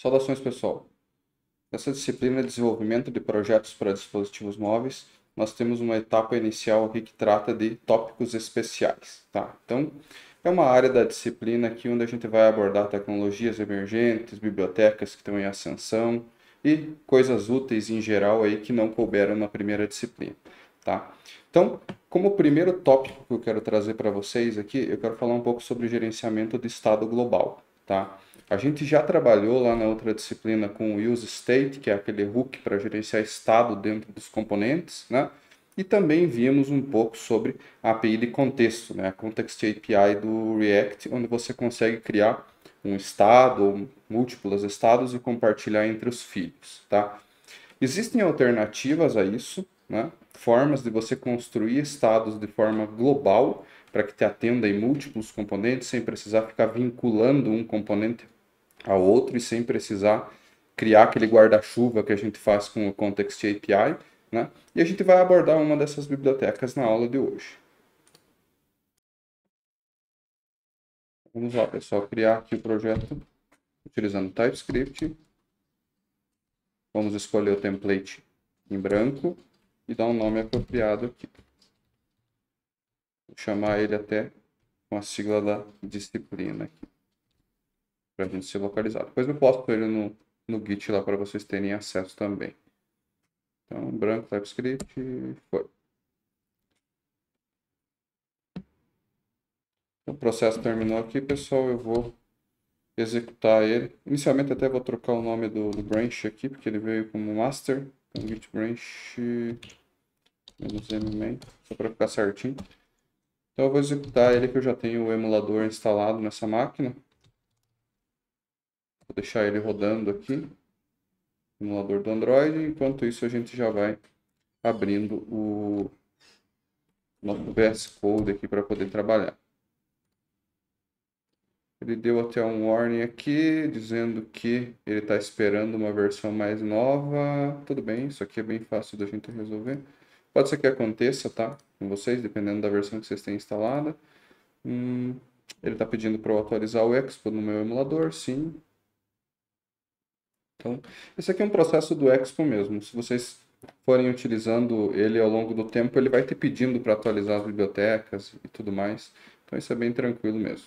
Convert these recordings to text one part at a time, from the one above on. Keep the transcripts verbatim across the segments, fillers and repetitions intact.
Saudações, pessoal. Nessa disciplina de desenvolvimento de projetos para dispositivos móveis, nós temos uma etapa inicial aqui que trata de tópicos especiais, tá? Então, é uma área da disciplina aqui onde a gente vai abordar tecnologias emergentes, bibliotecas que estão em ascensão e coisas úteis em geral aí que não couberam na primeira disciplina, tá? Então, como primeiro tópico que eu quero trazer para vocês aqui, eu quero falar um pouco sobre o gerenciamento de estado global, tá? A gente já trabalhou lá na outra disciplina com o use state, que é aquele hook para gerenciar estado dentro dos componentes, né? E também vimos um pouco sobre a A P I de contexto, né? A Context A P I do React, onde você consegue criar um estado ou múltiplos estados e compartilhar entre os filhos, tá? Existem alternativas a isso, né? Formas de você construir estados de forma global para que te atenda em múltiplos componentes sem precisar ficar vinculando um componente ao outro e sem precisar criar aquele guarda-chuva que a gente faz com o Context A P I, né? E a gente vai abordar uma dessas bibliotecas na aula de hoje. Vamos lá, pessoal, criar aqui o projeto utilizando TypeScript. Vamos escolher o template em branco e dar um nome apropriado aqui. Vou chamar ele até com a sigla da disciplina aqui, para a gente se localizar. Depois eu posto ele no, no Git lá para vocês terem acesso também. Então, branco, TypeScript, foi. O processo terminou aqui, pessoal. Eu vou executar ele. Inicialmente até vou trocar o nome do, do branch aqui, porque ele veio como master. Então, git branch -m, só para ficar certinho. Então, eu vou executar ele, que eu já tenho o emulador instalado nessa máquina. Vou deixar ele rodando aqui, emulador do Android. Enquanto isso, a gente já vai abrindo o nosso V S Code aqui para poder trabalhar. Ele deu até um warning aqui, dizendo que ele está esperando uma versão mais nova. Tudo bem, isso aqui é bem fácil da gente resolver. Pode ser que aconteça, tá? Com vocês, dependendo da versão que vocês têm instalada. Hum, ele está pedindo para eu atualizar o Expo no meu emulador, sim. Então, esse aqui é um processo do Expo mesmo. Se vocês forem utilizando ele ao longo do tempo, ele vai te pedindo para atualizar as bibliotecas e tudo mais. Então, isso é bem tranquilo mesmo.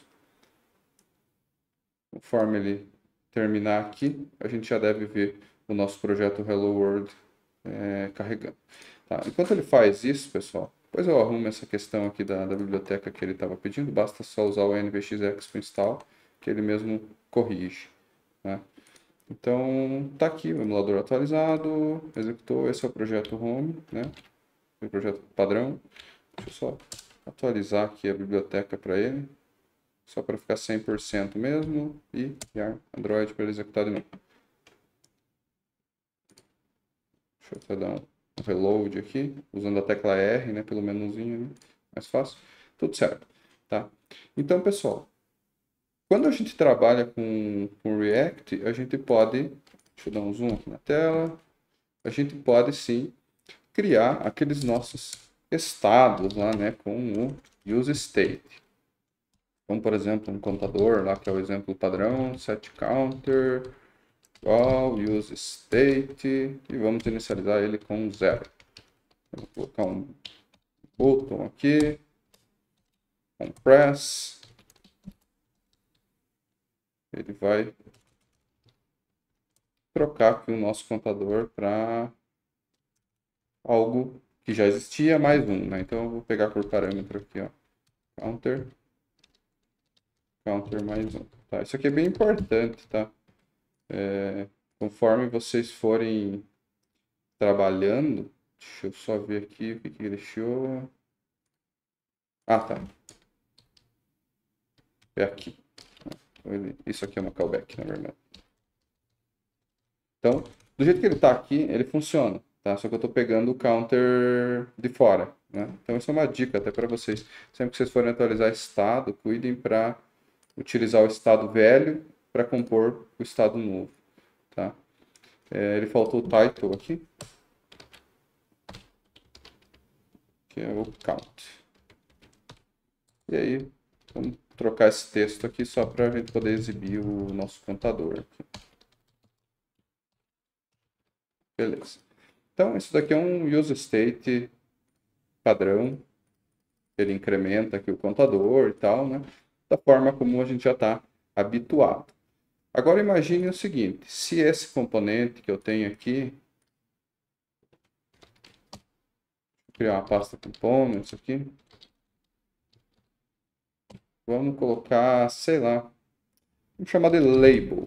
Conforme ele terminar aqui, a gente já deve ver o nosso projeto Hello World é, carregando. Tá, enquanto ele faz isso, pessoal, depois eu arrumo essa questão aqui da, da biblioteca que ele estava pedindo, basta só usar o N V X Expo install, que ele mesmo corrige. Né? Então, tá aqui o emulador atualizado, executou, esse é o projeto home, né? O projeto padrão. Deixa eu só atualizar aqui a biblioteca para ele. Só para ficar cem por cento mesmo. E yar Android para ele executar de novo. Deixa eu até dar um reload aqui. Usando a tecla R, né? Pelo menuzinho, né? Mais fácil. Tudo certo. Tá? Então, pessoal. Quando a gente trabalha com, com React, a gente pode... Deixa eu dar um zoom aqui na tela. A gente pode, sim, criar aqueles nossos estados lá, né? Com o useState. Então, por exemplo, um contador lá, que é o exemplo padrão, setCounter, igual, useState, e vamos inicializar ele com zero. Vou colocar um button aqui, compress, ele vai trocar aqui o nosso contador para algo que já existia, mais um, né? Então, eu vou pegar por parâmetro aqui, ó, counter, counter mais um. Tá? Isso aqui é bem importante, tá? É, conforme vocês forem trabalhando, deixa eu só ver aqui o que que ele deixou. Ah, tá. É aqui. Isso aqui é uma callback, na verdade. Então, do jeito que ele está aqui, ele funciona, tá? Só que eu estou pegando o counter de fora, né? Então, isso é uma dica até para vocês. Sempre que vocês forem atualizar estado, cuidem para utilizar o estado velho para compor o estado novo, tá? É, ele faltou o title aqui, que é o count. E aí, vamos trocar esse texto aqui só para a gente poder exibir o nosso contador aqui. Beleza. Então, isso daqui é um useState padrão. Ele incrementa aqui o contador e tal, né? Da forma como a gente já está habituado. Agora imagine o seguinte, se esse componente que eu tenho aqui, vou criar uma pasta components aqui, vamos colocar, sei lá, vamos chamar de label,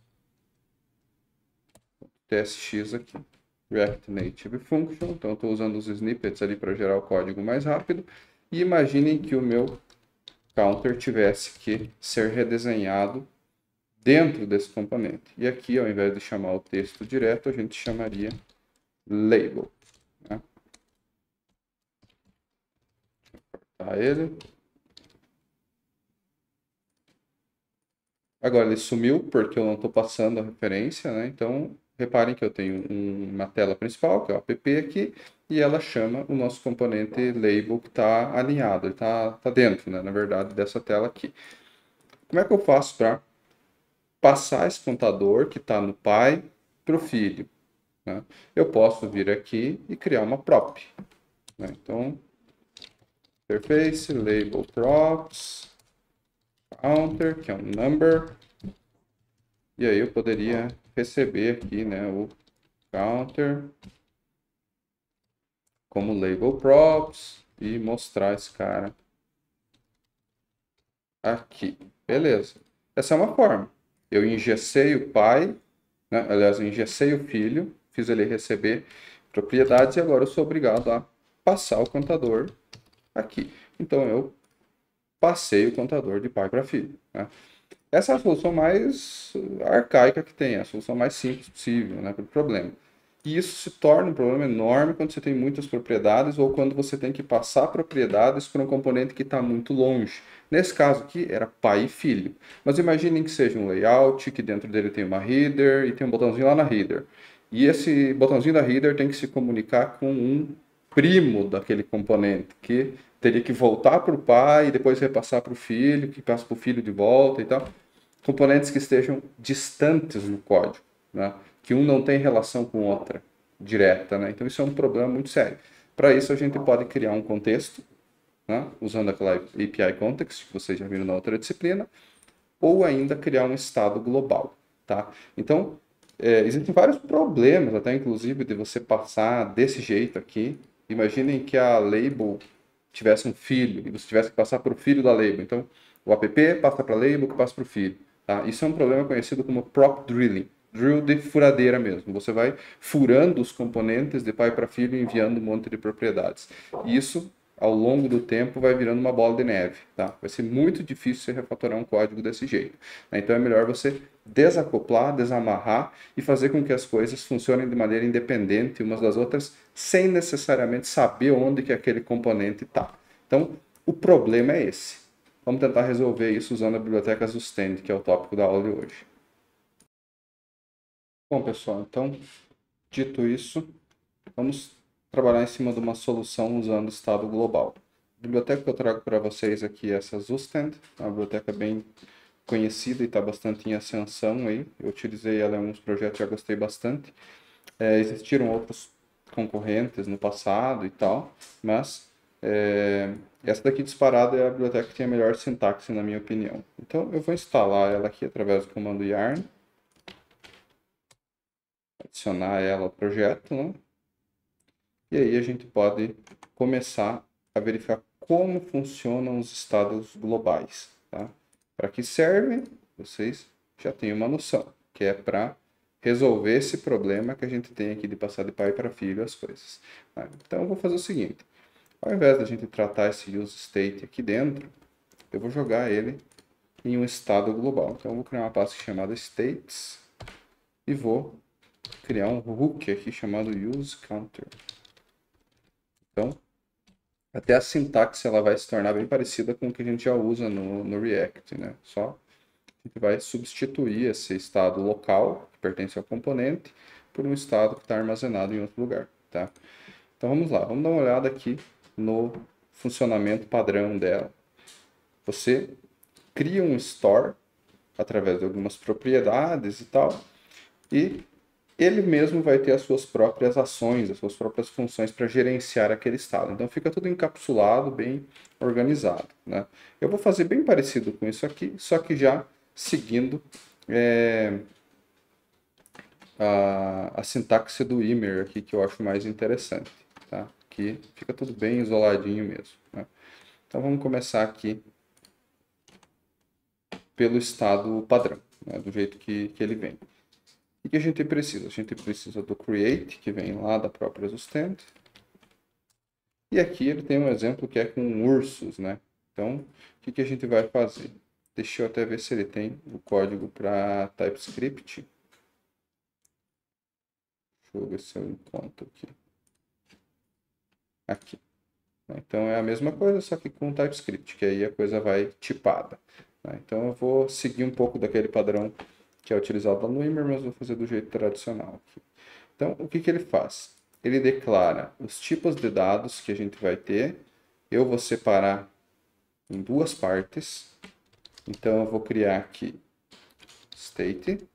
tsx aqui, React Native Function, então estou usando os snippets ali para gerar o código mais rápido, e imaginem que o meu counter tivesse que ser redesenhado dentro desse componente. E aqui, ao invés de chamar o texto direto, a gente chamaria label. Né? Tá ele. Agora ele sumiu porque eu não estou passando a referência, né? Então, reparem que eu tenho um, uma tela principal, que é o app aqui, e ela chama o nosso componente label que está alinhado, ele está tá dentro, né? Na verdade, dessa tela aqui. Como é que eu faço para passar esse contador que está no pai para o filho? Né? Eu posso vir aqui e criar uma prop. Né? Então, interface, label props, counter, que é um number, e aí eu poderia receber aqui, né, o counter como label props e mostrar esse cara aqui. Beleza. Essa é uma forma. Eu engessei o pai, né, aliás, eu engessei o filho, fiz ele receber propriedades e agora eu sou obrigado a passar o contador aqui. Então eu passei o contador de pai para filho. Né? Essa é a solução mais arcaica que tem, a solução mais simples possível, né, para o problema. E isso se torna um problema enorme quando você tem muitas propriedades ou quando você tem que passar propriedades para um componente que está muito longe. Nesse caso aqui era pai e filho. Mas imaginem que seja um layout, que dentro dele tem uma header e tem um botãozinho lá na header. E esse botãozinho da header tem que se comunicar com um primo daquele componente, que teria que voltar para o pai e depois repassar para o filho, que passa para o filho de volta e tal. Componentes que estejam distantes no código, né? Que um não tem relação com outra direta. Né? Então isso é um problema muito sério. Para isso a gente pode criar um contexto, né? Usando aquela A P I Context que vocês já viram na outra disciplina, ou ainda criar um estado global. Tá? Então, é, existem vários problemas, até inclusive, de você passar desse jeito aqui. Imaginem que a label tivesse um filho e você tivesse que passar para o filho da label. Então, o app passa para a label que passa para o filho. Tá? Isso é um problema conhecido como prop drilling. Drill de furadeira mesmo. Você vai furando os componentes de pai para filho e enviando um monte de propriedades. Isso, ao longo do tempo, vai virando uma bola de neve. Tá? Vai ser muito difícil você refatorar um código desse jeito. Então é melhor você desacoplar, desamarrar e fazer com que as coisas funcionem de maneira independente umas das outras, sem necessariamente saber onde que aquele componente está. Então, o problema é esse. Vamos tentar resolver isso usando a biblioteca Zustand, que é o tópico da aula de hoje. Bom, pessoal, então, dito isso, vamos trabalhar em cima de uma solução usando estado global. A biblioteca que eu trago para vocês aqui é essa Zustand, é uma biblioteca bem conhecida e está bastante em ascensão aí. Eu utilizei ela em alguns projetos e já gostei bastante. É, existiram outros concorrentes no passado e tal, mas é, essa daqui disparada é a biblioteca que tem a melhor sintaxe, na minha opinião. Então eu vou instalar ela aqui através do comando yarn, adicionar ela ao projeto, né? E aí a gente pode começar a verificar como funcionam os estados globais. Tá? Para que servem, vocês já têm uma noção, que é para resolver esse problema que a gente tem aqui de passar de pai para filho as coisas. Tá? Então eu vou fazer o seguinte, ao invés da gente tratar esse useState aqui dentro, eu vou jogar ele em um estado global. Então eu vou criar uma pasta chamada states e vou criar um hook aqui chamado useCounter. Então, até a sintaxe ela vai se tornar bem parecida com o que a gente já usa no, no React, né? Só a gente vai substituir esse estado local, que pertence ao componente, por um estado que está armazenado em outro lugar, tá? Então vamos lá, vamos dar uma olhada aqui no funcionamento padrão dela. Você cria um store através de algumas propriedades e tal, e ele mesmo vai ter as suas próprias ações, as suas próprias funções para gerenciar aquele estado. Então fica tudo encapsulado, bem organizado, né? Eu vou fazer bem parecido com isso aqui, só que já seguindo é, a, a sintaxe do Ymer aqui, que eu acho mais interessante, tá? Que fica tudo bem isoladinho mesmo, né? Então vamos começar aqui pelo estado padrão, né? Do jeito que, que ele vem. O que a gente precisa? A gente precisa do create, que vem lá da própria Zustand. E aqui ele tem um exemplo que é com ursos, né? Então, o que, que a gente vai fazer? Deixa eu até ver se ele tem o código para TypeScript. Deixa eu ver se eu encontro aqui. Aqui. Então é a mesma coisa, só que com TypeScript, que aí a coisa vai tipada. Então eu vou seguir um pouco daquele padrão que é utilizado no Ymer, mas vou fazer do jeito tradicional aqui. Então, o que, que ele faz? Ele declara os tipos de dados que a gente vai ter. Eu vou separar em duas partes. Então, eu vou criar aqui state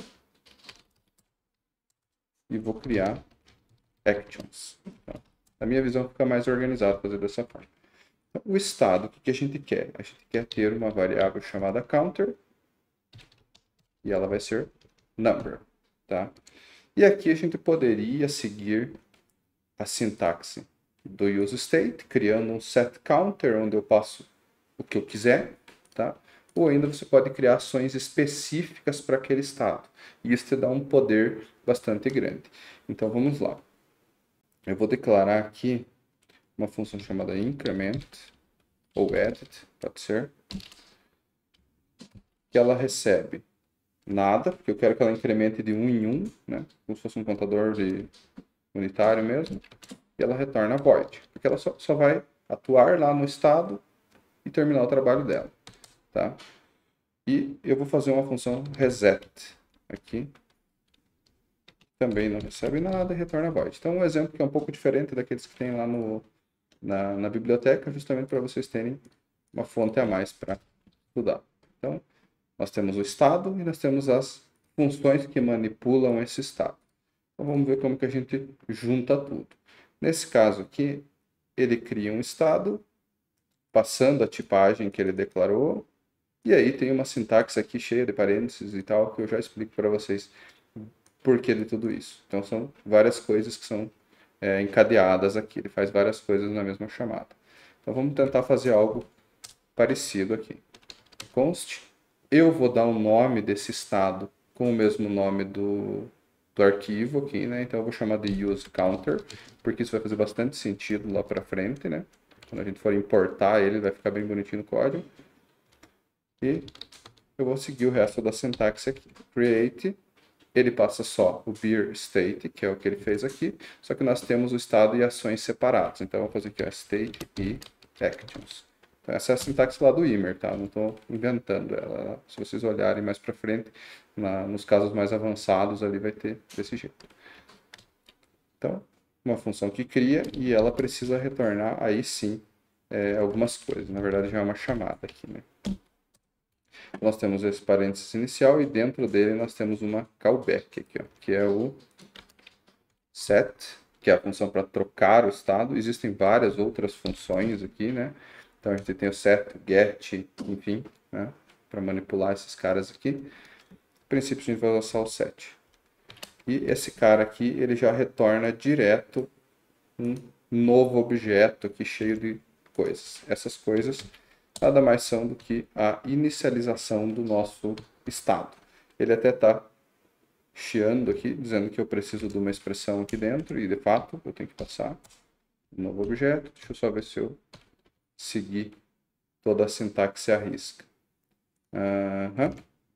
e vou criar actions. Então, na minha visão, fica mais organizado fazer dessa forma. Então, o estado, o que, que a gente quer? A gente quer ter uma variável chamada counter e ela vai ser number, tá? E aqui a gente poderia seguir a sintaxe do useState, criando um setCounter, onde eu passo o que eu quiser, tá? Ou ainda você pode criar ações específicas para aquele estado. E isso te dá um poder bastante grande. Então vamos lá. Eu vou declarar aqui uma função chamada increment, ou edit, pode ser, que ela recebe nada, porque eu quero que ela incremente de um em um, né? Como se fosse um contador de unitário mesmo, e ela retorna void, porque ela só, só vai atuar lá no estado e terminar o trabalho dela, tá? E eu vou fazer uma função reset aqui, também não recebe nada e retorna void. Então um exemplo que é um pouco diferente daqueles que tem lá no, na, na biblioteca, justamente para vocês terem uma fonte a mais para estudar. Então, nós temos o estado e nós temos as funções que manipulam esse estado. Então, vamos ver como que a gente junta tudo. Nesse caso aqui, ele cria um estado, passando a tipagem que ele declarou, e aí tem uma sintaxe aqui cheia de parênteses e tal, que eu já explico para vocês por que de tudo isso. Então, são várias coisas que são é, encadeadas aqui. Ele faz várias coisas na mesma chamada. Então, vamos tentar fazer algo parecido aqui. Const, eu vou dar o um nome desse estado com o mesmo nome do, do arquivo aqui, né? Então eu vou chamar de useCounter, porque isso vai fazer bastante sentido lá para frente, né? Quando a gente for importar ele, vai ficar bem bonitinho no código. E eu vou seguir o resto da sintaxe aqui. Create, ele passa só o beer state, que é o que ele fez aqui, só que nós temos o estado e ações separados. Então eu vou fazer aqui, ó, state e actions. Essa é a sintaxe lá do Ymer, tá? Não estou inventando ela. Se vocês olharem mais para frente, na, nos casos mais avançados, ali vai ter desse jeito. Então, uma função que cria e ela precisa retornar, aí sim, é, algumas coisas. Na verdade, já é uma chamada aqui, né? Nós temos esse parênteses inicial e dentro dele nós temos uma callback aqui, ó, que é o set, que é a função para trocar o estado. Existem várias outras funções aqui, né? Então a gente tem o set, get, enfim, né, para manipular esses caras aqui. No princípio a gente vai usar só o set. E esse cara aqui, ele já retorna direto um novo objeto aqui cheio de coisas. Essas coisas nada mais são do que a inicialização do nosso estado. Ele até está chiando aqui, dizendo que eu preciso de uma expressão aqui dentro, e de fato eu tenho que passar um novo objeto. Deixa eu só ver se eu seguir toda a sintaxe à risca. Uhum.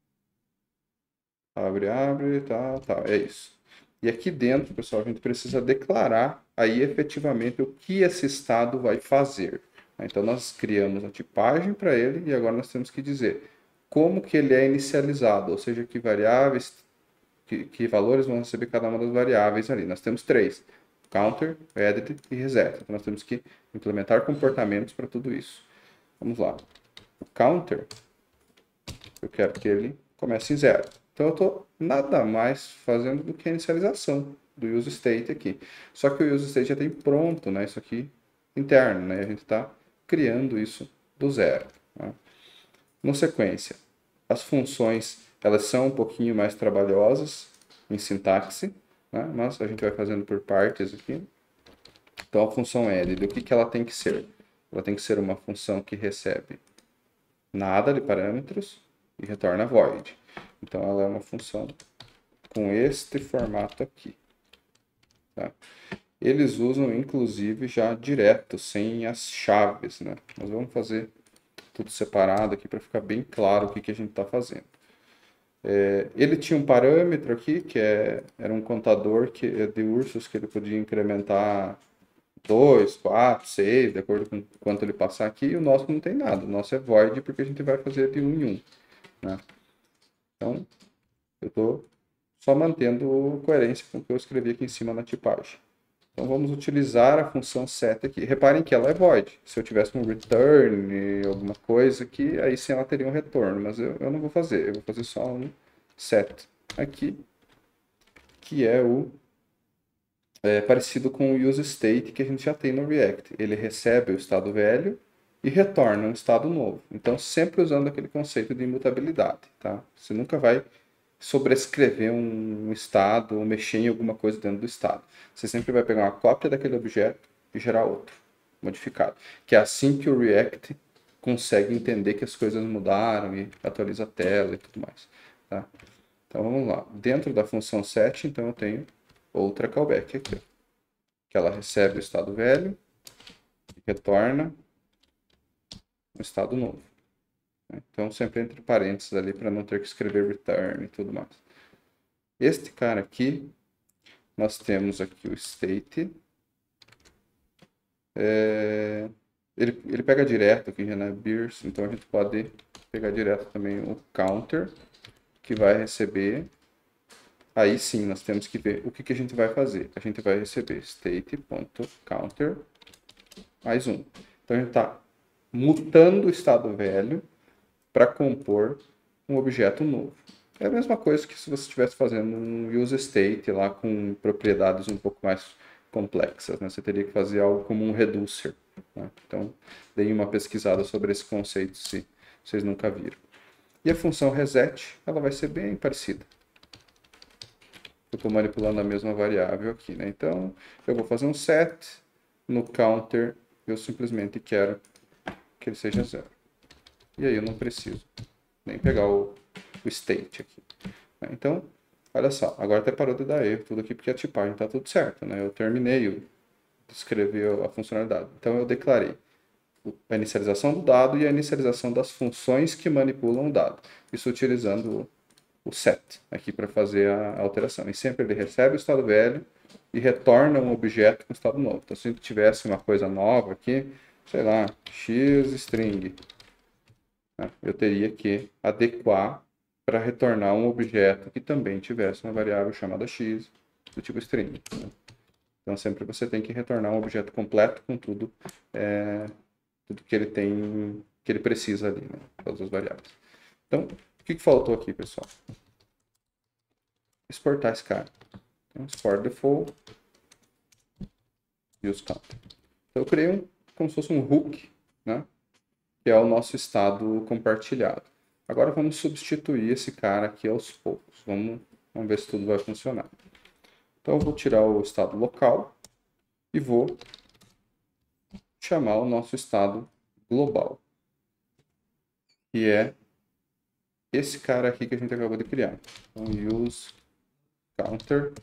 Abre, abre, tá, tá, é isso. E aqui dentro, pessoal, a gente precisa declarar aí efetivamente o que esse estado vai fazer. Então nós criamos a tipagem para ele e agora nós temos que dizer como que ele é inicializado, ou seja, que variáveis, que, que valores vão receber cada uma das variáveis ali. Nós temos três: counter, edit e reset. Então nós temos que implementar comportamentos para tudo isso. Vamos lá. O counter, eu quero que ele comece em zero. Então eu estou nada mais fazendo do que a inicialização do useState aqui. Só que o useState já tem pronto, né? Isso aqui interno, né? A gente está criando isso do zero. Né? Na sequência, as funções elas são um pouquinho mais trabalhosas em sintaxe, né? Mas a gente vai fazendo por partes aqui. Então a função edit, o que, que ela tem que ser? Ela tem que ser uma função que recebe nada de parâmetros e retorna void. Então ela é uma função com este formato aqui. Tá? Eles usam inclusive já direto, sem as chaves, né? Nós vamos fazer tudo separado aqui para ficar bem claro o que, que a gente está fazendo. É, ele tinha um parâmetro aqui, que é, era um contador que, de ursos que ele podia incrementar dois, quatro, seis, de acordo com quanto ele passar aqui, e o nosso não tem nada. O nosso é void, porque a gente vai fazer de um em um. Né? Então, eu estou só mantendo coerência com o que eu escrevi aqui em cima na tipagem. Então, vamos utilizar a função set aqui. Reparem que ela é void. Se eu tivesse um return, alguma coisa aqui, aí sim ela teria um retorno, mas eu, eu não vou fazer. Eu vou fazer só um set aqui, que é o é, parecido com o useState que a gente já tem no React. Ele recebe o estado velho e retorna um estado novo. Então, sempre usando aquele conceito de imutabilidade. Tá? Você nunca vai sobrescrever um estado ou mexer em alguma coisa dentro do estado. Você sempre vai pegar uma cópia daquele objeto e gerar outro, modificado. Que é assim que o React consegue entender que as coisas mudaram e atualiza a tela e tudo mais. Tá? Então vamos lá. Dentro da função set, então eu tenho outra callback aqui, que ela recebe o estado velho e retorna um estado novo. Então sempre entre parênteses ali para não ter que escrever return e tudo mais. Este cara aqui, nós temos aqui o state. É, ele, ele pega direto aqui, né, beers, então a gente pode pegar direto também o counter, que vai receber. Aí sim, nós temos que ver o que, que a gente vai fazer. A gente vai receber state.counter mais um. Então a gente está mutando o estado velho para compor um objeto novo. É a mesma coisa que se você estivesse fazendo um useState lá com propriedades um pouco mais complexas, né? Você teria que fazer algo como um reducer. Né? Então, deem uma pesquisada sobre esse conceito se vocês nunca viram. E a função reset, ela vai ser bem parecida. Eu estou manipulando a mesma variável aqui, né? Então, eu vou fazer um set, no counter eu simplesmente quero que ele seja zero. E aí eu não preciso nem pegar o, o state aqui. Né? Então, olha só, agora até parou de dar erro tudo aqui, porque a tipagem está tudo certo, né? Eu terminei o, de escrever a funcionalidade. Então, eu declarei a inicialização do dado e a inicialização das funções que manipulam o dado. Isso utilizando o, o set aqui para fazer a alteração. E sempre ele recebe o estado velho e retorna um objeto com estado novo. Então, se a gente tivesse uma coisa nova aqui, sei lá, xstring, né, eu teria que adequar para retornar um objeto que também tivesse uma variável chamada x do tipo string. Né? Então, sempre você tem que retornar um objeto completo com tudo, é, tudo que ele tem, que ele precisa ali, né? Todas as variáveis. Então, o que, que faltou aqui, pessoal? Exportar esse cara. Então, export default use counter. Então, eu criei um, como se fosse um hook, né? Que é o nosso estado compartilhado. Agora vamos substituir esse cara aqui aos poucos. Vamos, vamos ver se tudo vai funcionar. Então eu vou tirar o estado local e vou chamar o nosso estado global, que é esse cara aqui que a gente acabou de criar. Então use counter.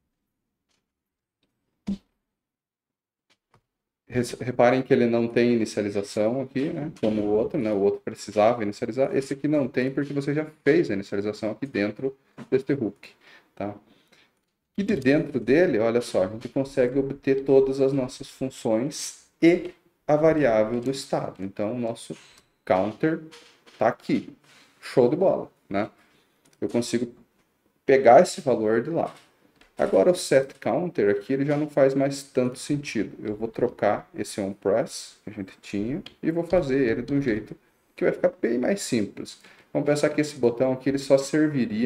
Reparem que ele não tem inicialização aqui, né? Como o outro, né? O outro precisava inicializar. Esse aqui não tem porque você já fez a inicialização aqui dentro deste hook, tá? E de dentro dele, olha só, a gente consegue obter todas as nossas funções e a variável do estado. Então, o nosso counter está aqui. Show de bola, né? Eu consigo pegar esse valor de lá. Agora, o set counter aqui, ele já não faz mais tanto sentido. Eu vou trocar esse onPress que a gente tinha e vou fazer ele de um jeito que vai ficar bem mais simples. Vamos pensar que esse botão aqui ele só serviria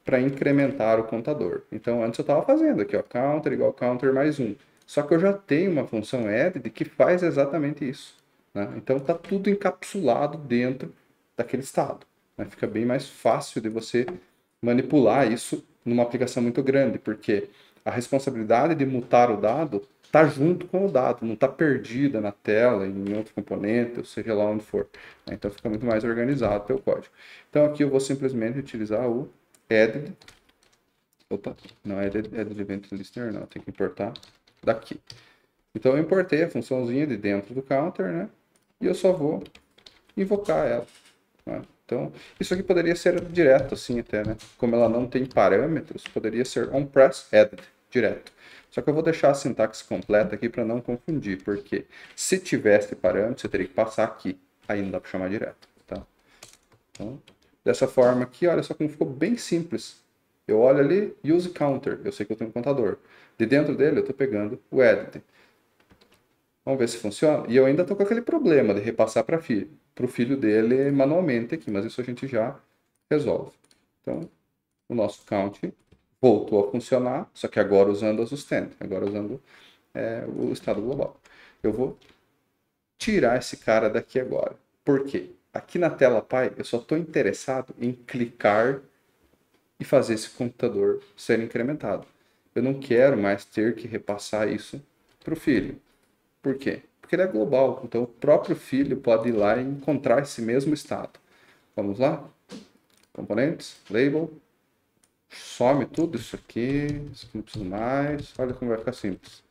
para incrementar o contador. Então, antes eu estava fazendo aqui, ó, counter igual counter mais um. Só que eu já tenho uma função add que faz exatamente isso. Né? Então, está tudo encapsulado dentro daquele estado. Né? Fica bem mais fácil de você manipular isso numa aplicação muito grande, porque a responsabilidade de mutar o dado está junto com o dado, não está perdida na tela, em outro componente, ou seja lá onde for. Então fica muito mais organizado o teu código. Então aqui eu vou simplesmente utilizar o added, opa, não é added, added event listener, não, tem que importar daqui. Então eu importei a funçãozinha de dentro do counter, né? E eu só vou invocar ela. Né? Então, isso aqui poderia ser direto assim até, né? Como ela não tem parâmetros, poderia ser onPress added, direto. Só que eu vou deixar a sintaxe completa aqui para não confundir, porque se tivesse parâmetro, você teria que passar aqui. Aí não dá para chamar direto, tá? Então, dessa forma aqui, olha só como ficou bem simples. Eu olho ali, use counter, eu sei que eu tenho um contador. De dentro dele, eu estou pegando o added. Vamos ver se funciona. E eu ainda estou com aquele problema de repassar para filho, o filho dele manualmente aqui, mas isso a gente já resolve. Então, o nosso count voltou a funcionar, só que agora usando as sustento, agora usando é, o estado global. Eu vou tirar esse cara daqui agora. Por quê? Aqui na tela pai, eu só estou interessado em clicar e fazer esse computador ser incrementado. Eu não quero mais ter que repassar isso para o filho. Por quê? Porque ele é global, então o próprio filho pode ir lá e encontrar esse mesmo estado. Vamos lá? Componentes, label, some tudo isso aqui, isso aqui não precisa mais, olha como vai ficar simples.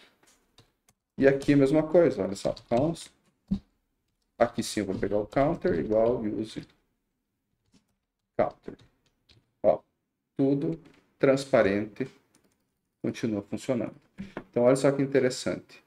E aqui a mesma coisa, olha só, const, aqui sim eu vou pegar o counter, igual use counter. Ó, tudo transparente, continua funcionando. Então olha só que interessante.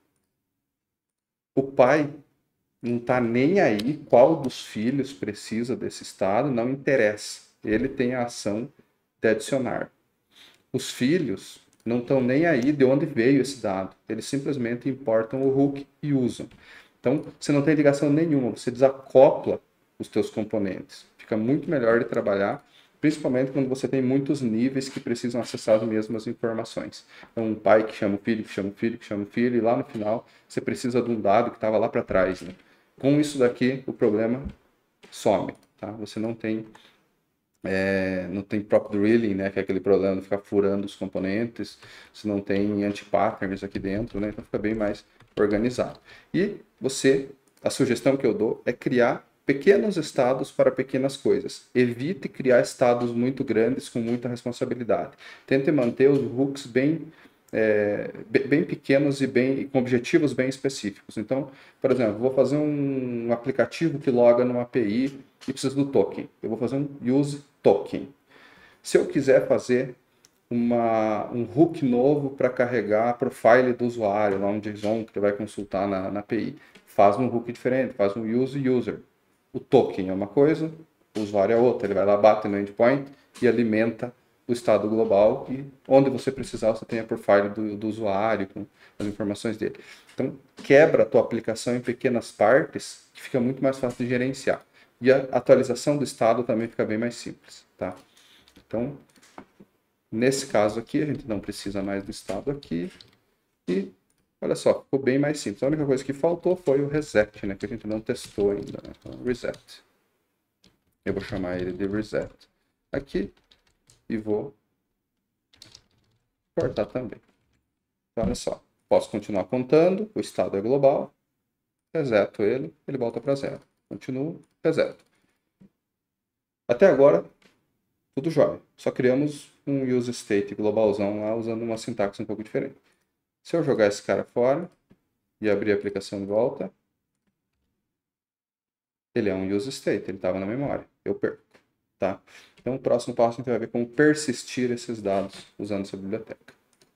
O pai não está nem aí qual dos filhos precisa desse estado, não interessa. Ele tem a ação de adicionar. Os filhos não estão nem aí de onde veio esse dado. Eles simplesmente importam o hook e usam. Então, você não tem ligação nenhuma, você desacopla os teus componentes. Fica muito melhor de trabalhar, principalmente quando você tem muitos níveis que precisam acessar as mesmas informações. Então, um pai que chama o filho, que chama o filho, que chama o filho, e lá no final você precisa de um dado que estava lá para trás. Né? Com isso daqui, o problema some. Tá? Você não tem É, não tem prop drilling, né, que é aquele problema de ficar furando os componentes, se não tem anti-patterns aqui dentro, né, então fica bem mais organizado. E você, a sugestão que eu dou é criar pequenos estados para pequenas coisas. Evite criar estados muito grandes com muita responsabilidade. Tente manter os hooks bem é, bem pequenos e bem, com objetivos bem específicos. Então, por exemplo, vou fazer um aplicativo que loga numa A P I e precisa do token. Eu vou fazer um use token. Se eu quiser fazer uma, um hook novo para carregar a profile do usuário, lá um JSON que ele vai consultar na, na A P I, faz um hook diferente, faz um use user. O token é uma coisa, o usuário é outra. Ele vai lá, bate no endpoint e alimenta o estado global e onde você precisar, você tem a profile do, do usuário com as informações dele. Então, quebra a tua aplicação em pequenas partes que fica muito mais fácil de gerenciar. E a atualização do estado também fica bem mais simples, tá? Então, nesse caso aqui, a gente não precisa mais do estado aqui. E, olha só, ficou bem mais simples. A única coisa que faltou foi o reset, né? Que a gente não testou ainda, né? Então, reset. Eu vou chamar ele de reset aqui. E vou cortar também. Então, olha só. Posso continuar contando. O estado é global. Reseto ele. Ele volta para zero. Continuo. Reseto. Até agora, tudo jóia. Só criamos um use state globalzão lá usando uma sintaxe um pouco diferente. Se eu jogar esse cara fora e abrir a aplicação de volta, ele é um use state. Ele estava na memória. Eu perco. Tá? Então, o próximo passo a gente vai ver como persistir esses dados usando essa biblioteca.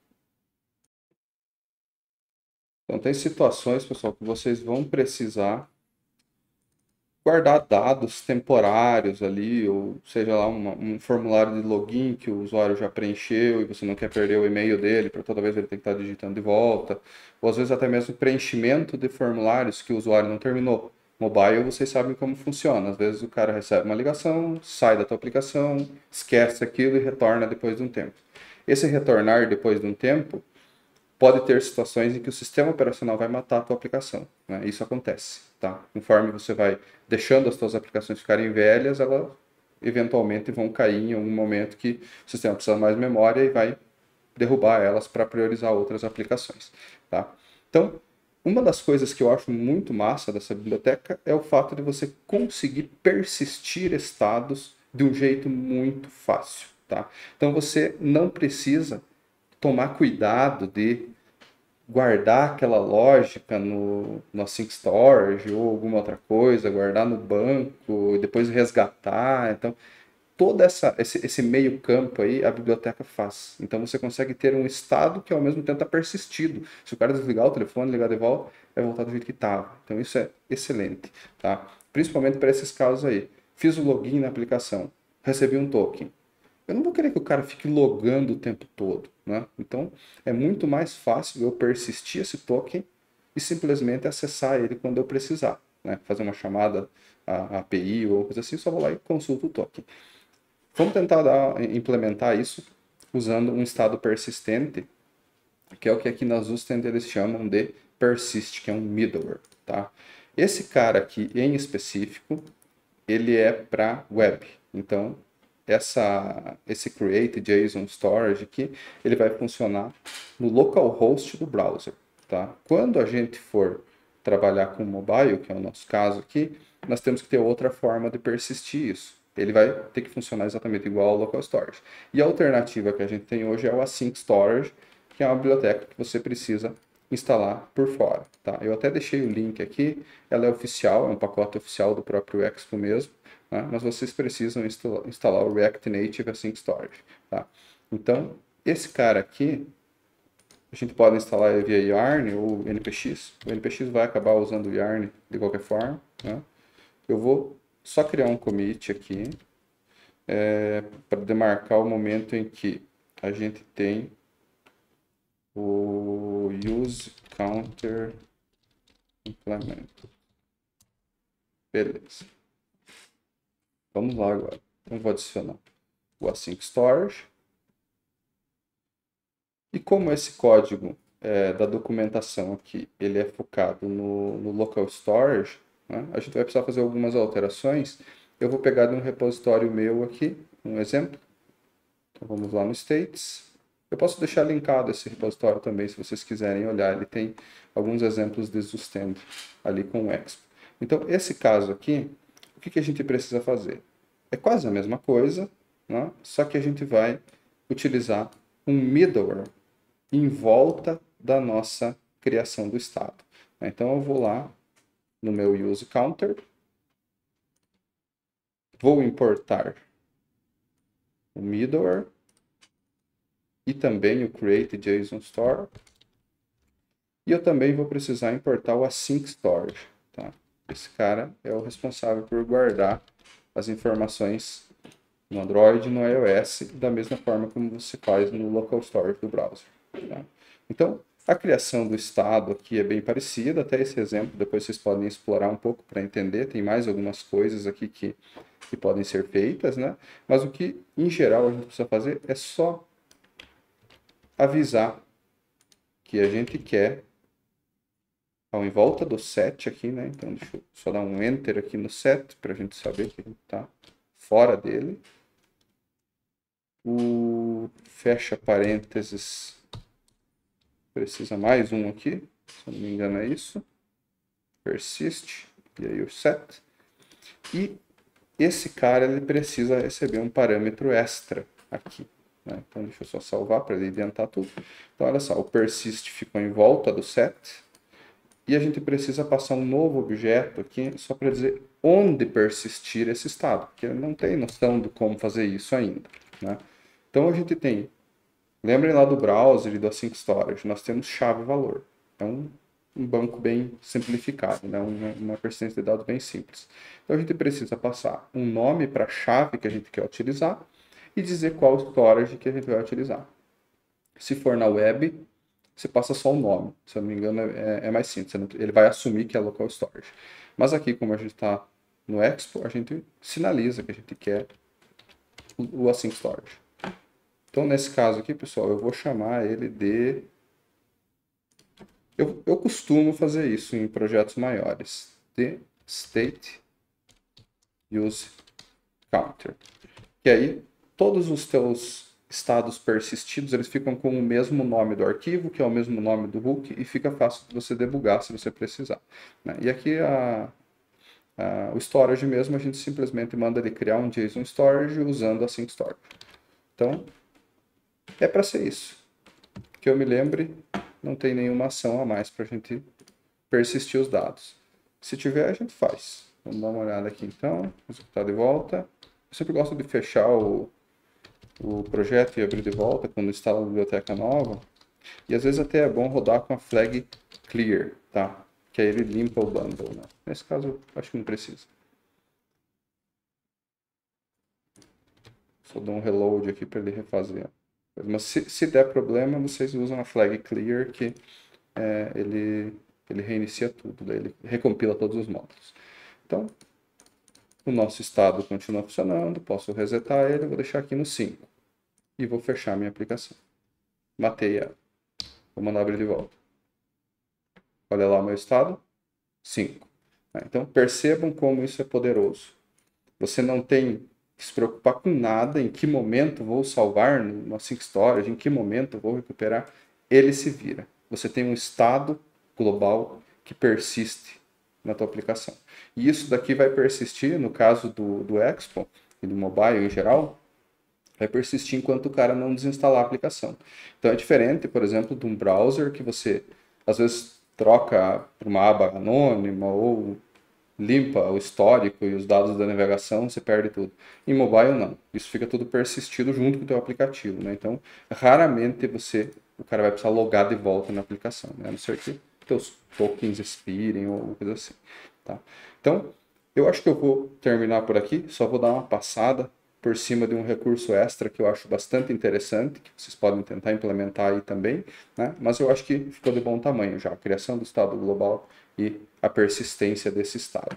Então, tem situações, pessoal, que vocês vão precisar guardar dados temporários ali, ou seja lá, uma, um formulário de login que o usuário já preencheu e você não quer perder o e-mail dele para toda vez ele ter que estar digitando de volta, ou às vezes até mesmo preenchimento de formulários que o usuário não terminou. Mobile, vocês sabem como funciona. Às vezes o cara recebe uma ligação, sai da tua aplicação, esquece aquilo e retorna depois de um tempo. Esse retornar depois de um tempo pode ter situações em que o sistema operacional vai matar a tua aplicação, né? Isso acontece, tá? Conforme você vai deixando as tuas aplicações ficarem velhas, elas eventualmente vão cair em algum momento que o sistema precisa mais memória e vai derrubar elas para priorizar outras aplicações, tá? Então, uma das coisas que eu acho muito massa dessa biblioteca é o fato de você conseguir persistir estados de um jeito muito fácil, tá? Então você não precisa tomar cuidado de guardar aquela lógica no, no Async Storage ou alguma outra coisa, guardar no banco, depois resgatar. Então, todo essa, esse, esse meio campo aí, a biblioteca faz. Então, você consegue ter um estado que ao mesmo tempo está persistido. Se o cara desligar o telefone, ligar de volta, vai voltar do jeito que estava. Então, isso é excelente, tá? Principalmente para esses casos aí. Fiz o login na aplicação, recebi um token. Eu não vou querer que o cara fique logando o tempo todo, né? Então, é muito mais fácil eu persistir esse token e simplesmente acessar ele quando eu precisar, né? Fazer uma chamada à A P I ou coisa assim, só vou lá e consulto o token. Vamos tentar dar, implementar isso usando um estado persistente, que é o que aqui na Zustand eles chamam de persist, que é um middleware, tá? Esse cara aqui, em específico, ele é para web. Então, essa, esse create JSON storage aqui, ele vai funcionar no localhost do browser, tá? Quando a gente for trabalhar com mobile, que é o nosso caso aqui, nós temos que ter outra forma de persistir isso. Ele vai ter que funcionar exatamente igual ao local storage. E a alternativa que a gente tem hoje é o Async Storage, que é uma biblioteca que você precisa instalar por fora, tá? Eu até deixei o link aqui, ela é oficial, é um pacote oficial do próprio Expo mesmo, né? Mas vocês precisam instalar, instalar o React Native Async Storage, tá? Então, esse cara aqui, a gente pode instalar via Yarn ou N P X. O N P X vai acabar usando o Yarn de qualquer forma, né? Eu vou só criar um commit aqui, é, para demarcar o momento em que a gente tem o use counter implement. Beleza. Vamos lá agora. Então vou adicionar o Async Storage. E como esse código é, da documentação aqui, ele é focado no, no local storage, né, a gente vai precisar fazer algumas alterações. Eu vou pegar de um repositório meu aqui, um exemplo. Então vamos lá no states. Eu posso deixar linkado esse repositório também, se vocês quiserem olhar. Ele tem alguns exemplos de Zustand ali com o Expo. Então, esse caso aqui, o que, que a gente precisa fazer? É quase a mesma coisa, né? Só que a gente vai utilizar um middleware em volta da nossa criação do estado. Então, eu vou lá no meu use counter, vou importar o middleware e também o create JSON store. E eu também vou precisar importar o Async Storage, tá? Esse cara é o responsável por guardar as informações no Android e no iOS, da mesma forma como você faz no local storage do browser, tá? Então, a criação do estado aqui é bem parecida, até esse exemplo, depois vocês podem explorar um pouco para entender, tem mais algumas coisas aqui que, que podem ser feitas, né? Mas o que, em geral, a gente precisa fazer é só avisar que a gente quer, ao em volta do set aqui, né? Então, deixa eu só dar um enter aqui no set, para a gente saber que a gente está fora dele. O fecha parênteses, precisa mais um aqui, se eu não me engano é isso. Persist, e aí o set. E esse cara, ele precisa receber um parâmetro extra aqui, né? Então, deixa eu só salvar para ele indentar tudo. Então, olha só, o persist ficou em volta do set. E a gente precisa passar um novo objeto aqui só para dizer onde persistir esse estado, porque ele não tem noção de como fazer isso ainda, né? Então a gente tem, lembrem lá do browser e do Async Storage, nós temos chave-valor. É um, um banco bem simplificado, né? uma, uma persistência de dados bem simples. Então a gente precisa passar um nome para a chave que a gente quer utilizar e dizer qual storage que a gente vai utilizar. Se for na web, você passa só o nome. Se eu não me engano, é, é mais simples. Não, ele vai assumir que é local storage. Mas aqui, como a gente está no Expo, a gente sinaliza que a gente quer o, o async storage. Então, nesse caso aqui, pessoal, eu vou chamar ele de... Eu, eu costumo fazer isso em projetos maiores. De state use counter. Que aí, todos os teus estados persistidos, eles ficam com o mesmo nome do arquivo, que é o mesmo nome do hook, e fica fácil de você debugar se você precisar. Né? E aqui a, a, o storage mesmo, a gente simplesmente manda ele criar um JSON storage usando a sync storage. Então, é para ser isso. Que eu me lembre, não tem nenhuma ação a mais para a gente persistir os dados. Se tiver, a gente faz. Vamos dar uma olhada aqui então, executar de volta. Eu sempre gosto de fechar o, o projeto e abrir de volta quando instala a biblioteca nova. E às vezes até é bom rodar com a flag clear, tá? Que aí ele limpa o bundle, né? Nesse caso, acho que não precisa. Só dou um reload aqui para ele refazer. Mas se, se der problema, vocês usam a flag clear, que é, ele, ele reinicia tudo, daí ele recompila todos os módulos. Então, o nosso estado continua funcionando, posso resetar ele, vou deixar aqui no cinco. E vou fechar minha aplicação. Matei ela. Vou mandar abrir de volta. Olha lá o meu estado. cinco. Então, percebam como isso é poderoso. Você não tem que se preocupar com nada, em que momento vou salvar no sync storage, em que momento vou recuperar. Ele se vira. Você tem um estado global que persiste na tua aplicação. E isso daqui vai persistir, no caso do, do Expo e do mobile em geral, vai persistir enquanto o cara não desinstalar a aplicação. Então é diferente, por exemplo, de um browser que você às vezes troca para uma aba anônima ou limpa o histórico e os dados da navegação, você perde tudo. Em mobile não, isso fica tudo persistido junto com o teu aplicativo, né? Então raramente você, o cara vai precisar logar de volta na aplicação, né? A não ser que teus tokens expirem ou coisa assim, tá? Então eu acho que eu vou terminar por aqui, só vou dar uma passada por cima de um recurso extra que eu acho bastante interessante, que vocês podem tentar implementar aí também, né? Mas eu acho que ficou de bom tamanho já, a criação do estado global e a persistência desse estado.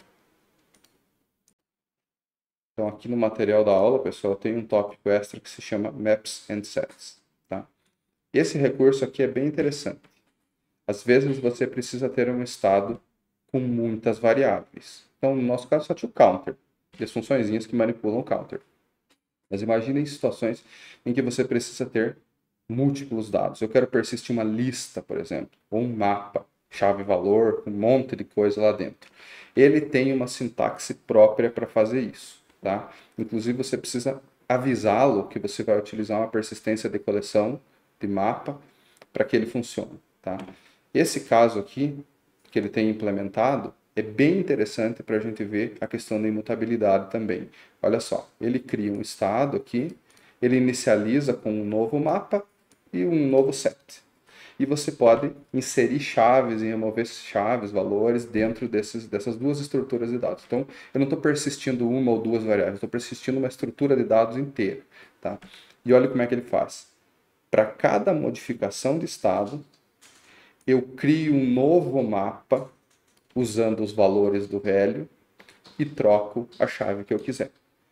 Então aqui no material da aula, pessoal, tem um tópico extra que se chama Maps and Sets, tá? Esse recurso aqui é bem interessante. Às vezes você precisa ter um estado com muitas variáveis. Então, no nosso caso, só tinha o counter, e as funçõezinhas que manipulam o counter. Mas imaginem situações em que você precisa ter múltiplos dados. Eu quero persistir uma lista, por exemplo, ou um mapa, chave-valor, um monte de coisa lá dentro. Ele tem uma sintaxe própria para fazer isso, tá? Inclusive, você precisa avisá-lo que você vai utilizar uma persistência de coleção de mapa para que ele funcione, tá? Esse caso aqui, que ele tem implementado, é bem interessante para a gente ver a questão da imutabilidade também. Olha só, ele cria um estado aqui, ele inicializa com um novo mapa e um novo set. E você pode inserir chaves e remover chaves, valores dentro desses, dessas duas estruturas de dados. Então, eu não estou persistindo uma ou duas variáveis, estou persistindo uma estrutura de dados inteira, tá? E olha como é que ele faz. Para cada modificação de estado, eu crio um novo mapa usando os valores do velho e troco a chave que eu quiser.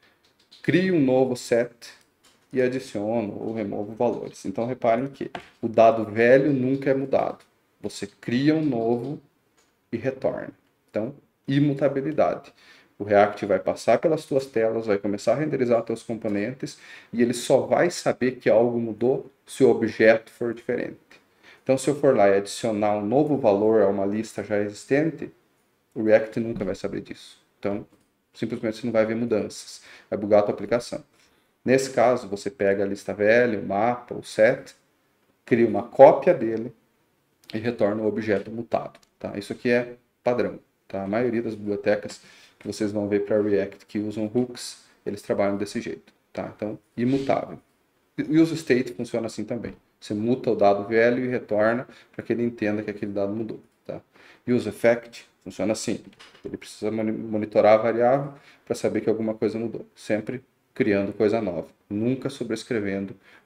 Crio um novo set e adiciono ou removo valores. Então reparem que o dado velho nunca é mudado. Você cria um novo e retorna. Então, imutabilidade. O React vai passar pelas tuas telas, vai começar a renderizar teus componentes e ele só vai saber que algo mudou se o objeto for diferente. Então, se eu for lá e adicionar um novo valor a uma lista já existente, o React nunca vai saber disso. Então, simplesmente você não vai ver mudanças. Vai bugar a tua aplicação. Nesse caso, você pega a lista velha, o mapa, o set, cria uma cópia dele e retorna o objeto mutado. Tá? Isso aqui é padrão. Tá? A maioria das bibliotecas que vocês vão ver para React que usam hooks, eles trabalham desse jeito. Tá? Então, imutável. E o useState funciona assim também. Você muta o dado velho e retorna para que ele entenda que aquele dado mudou. Tá? UseEffect funciona assim. Ele precisa monitorar a variável para saber que alguma coisa mudou. Sempre criando coisa nova. Nunca sobrescrevendo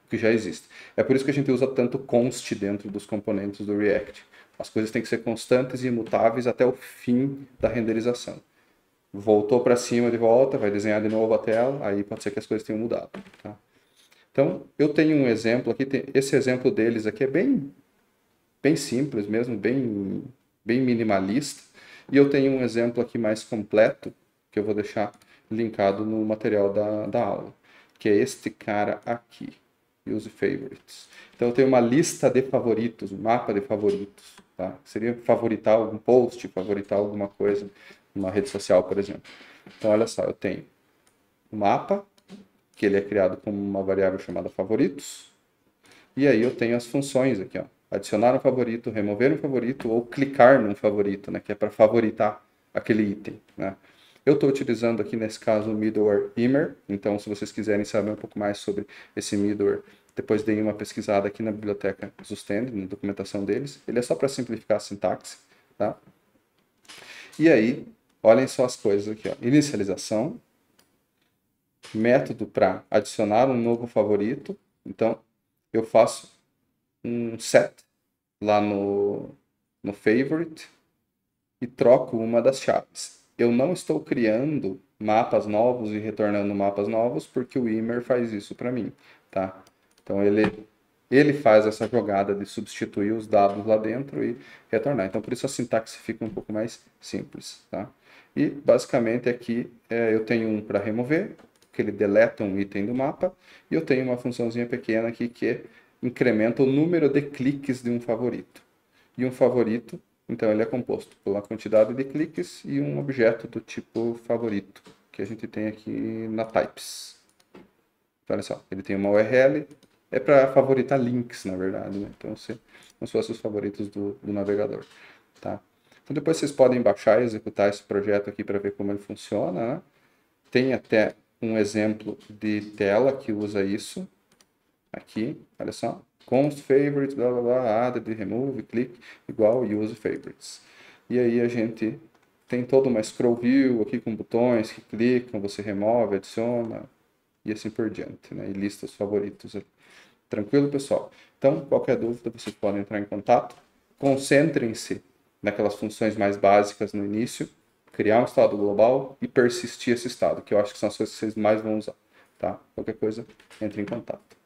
que já existe. É por isso que a gente usa tanto const dentro dos componentes do React. As coisas têm que ser constantes e imutáveis até o fim da renderização. Voltou para cima de volta, vai desenhar de novo a tela, aí pode ser que as coisas tenham mudado. Tá? Então, eu tenho um exemplo aqui, tem, esse exemplo deles aqui é bem, bem simples mesmo, bem, bem minimalista. E eu tenho um exemplo aqui mais completo, que eu vou deixar linkado no material da, da aula, que é este cara aqui, Use Favorites. Então, eu tenho uma lista de favoritos, um mapa de favoritos. Tá? Seria favoritar algum post, favoritar alguma coisa numa rede social, por exemplo. Então, olha só, eu tenho um mapa, que ele é criado como uma variável chamada favoritos. E aí eu tenho as funções aqui, ó. Adicionar um favorito, remover um favorito ou clicar num favorito, né? Que é para favoritar aquele item, né? Eu estou utilizando aqui, nesse caso, o middleware Immer. Então, se vocês quiserem saber um pouco mais sobre esse middleware, depois deem uma pesquisada aqui na biblioteca Zustend, na documentação deles. Ele é só para simplificar a sintaxe, tá? E aí, olhem só as coisas aqui, ó. Inicialização, método para adicionar um novo favorito. Então, eu faço um set lá no, no favorite e troco uma das chaves. Eu não estou criando mapas novos e retornando mapas novos porque o Immer faz isso para mim, tá? Então, ele, ele faz essa jogada de substituir os dados lá dentro e retornar. Então, por isso a sintaxe fica um pouco mais simples, tá? E, basicamente, aqui é, eu tenho um para remover, que ele deleta um item do mapa, e eu tenho uma funçãozinha pequena aqui que incrementa o número de cliques de um favorito. E um favorito, então, ele é composto pela quantidade de cliques e um objeto do tipo favorito, que a gente tem aqui na types. Então, olha só, ele tem uma U R L, é para favoritar links, na verdade, né? Então, se, como se fossem os favoritos do, do navegador, tá? Então, depois vocês podem baixar e executar esse projeto aqui para ver como ele funciona, né? Tem até um exemplo de tela que usa isso, aqui, olha só, const favorites, blá blá blá, add, remove, click, igual use favorites. E aí a gente tem toda uma scroll view aqui com botões que clicam, você remove, adiciona e assim por diante, né? E lista os favoritos ali. Tranquilo, pessoal? Então, qualquer dúvida, vocês podem entrar em contato. Concentrem-se naquelas funções mais básicas no início, criar um estado global e persistir esse estado, que eu acho que são as coisas que vocês mais vão usar, tá? Qualquer coisa, entre em contato.